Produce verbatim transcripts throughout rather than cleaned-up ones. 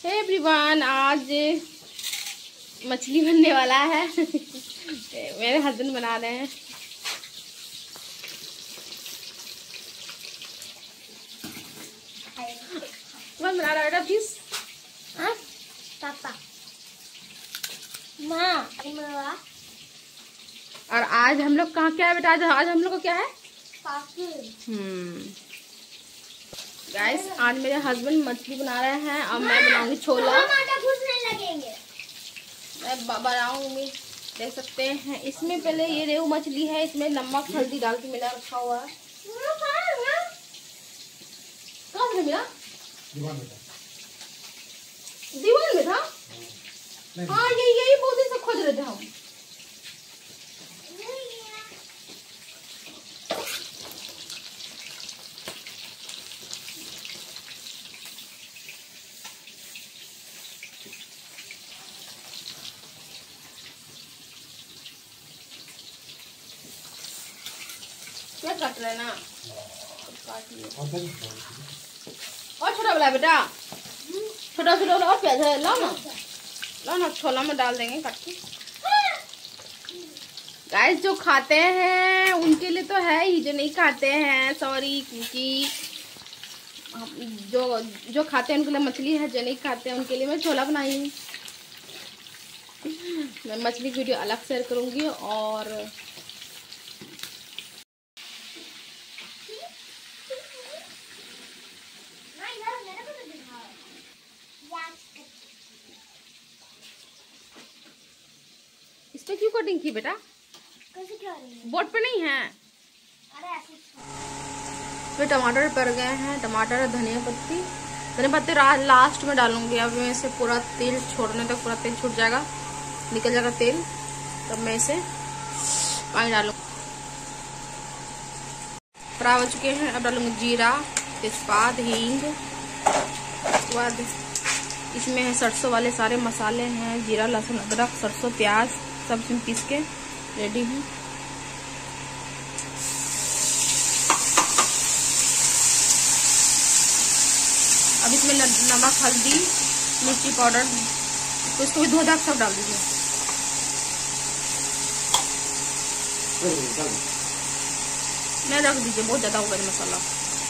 Everyone, आज मछली बनने वाला है। मेरे हस्बैंड बना रहे हैं। कौन बना रहा है बेटा? प्लीज पापा माँ। और आज हम लोग कहाँ क्या है बेटा? आज आज हम लोग को क्या है? हम्म गाइस, आज मेरे हस्बैंड मछली बना रहे हैं और मैं बनाऊंगी छोला। लगेंगे। मैं बनाऊंगी, देख सकते हैं। इसमें पहले ये रेहू मछली है, इसमें नमक हल्दी डाल के मिला रखा हुआ है। कहाँ से मिला? दीवार में था। हाँ, यही यही बहुत दिन से खोज रहे थे हम। क्या काट रहे ना? काट लिया। और छोटा वाला बेटा, छोटा छोटा और प्याज है, लाओ ना, लाओ ना, छोला में डाल देंगे काट के। गाइस, जो खाते हैं उनके लिए तो है ही, जो नहीं खाते हैं सॉरी, क्योंकि जो जो खाते हैं उनके लिए मछली है, जो नहीं खाते हैं उनके लिए मैं छोला बनाई हूँ। मैं मछली की वीडियो अलग शेयर करूंगी। और इस पे क्यों कटिंग की बेटा? बोर्ड पे नहीं है। तो टमाटर पड़ गए हैं, टमाटर, धनिया पत्ती धनिया पत्ती लास्ट में डालूंगी। अब मैं इसे पूरा तेल छोड़ने तक पूरा तेल छूट जाएगा, निकल जाएगा तेल, तब मैं इसे पानी डालूंगी। फ्राई हो चुके हैं। अब डालूंगी जीरा, तेजपात, हींग। उसके बाद इसमें है सरसों वाले सारे मसाले हैं, जीरा, लहसुन, अदरक, सरसों, प्याज, सब इसमें पीस के रेडी है। अब इसमें नमक, हल्दी, मिर्ची पाउडर, तो इसको भी धो धा सब डाल दीजिए। मैं रख दीजिए, बहुत ज्यादा होगा मसाला।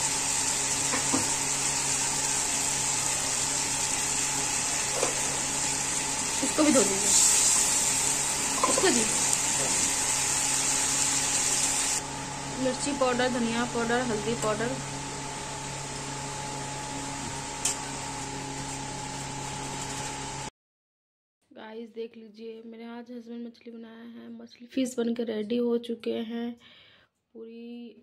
इसको भी धो दीजिए, इसको दी। मिर्ची पाउडर, धनिया पाउडर, हल्दी पाउडर, गाइस देख लीजिए, मेरे आज हस्बैंड मछली बनाया है। मछली फिश बन के रेडी हो चुके हैं पूरी।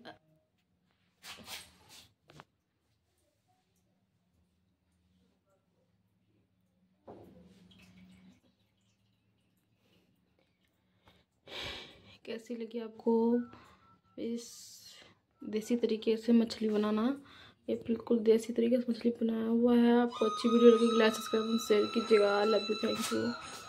कैसी लगी आपको इस देसी तरीके से मछली बनाना? ये बिल्कुल देसी तरीके से मछली बनाया हुआ है। आपको अच्छी वीडियो लगी, लाइक सब्सक्राइब शेयर कीजिएगा। Love you, thank you.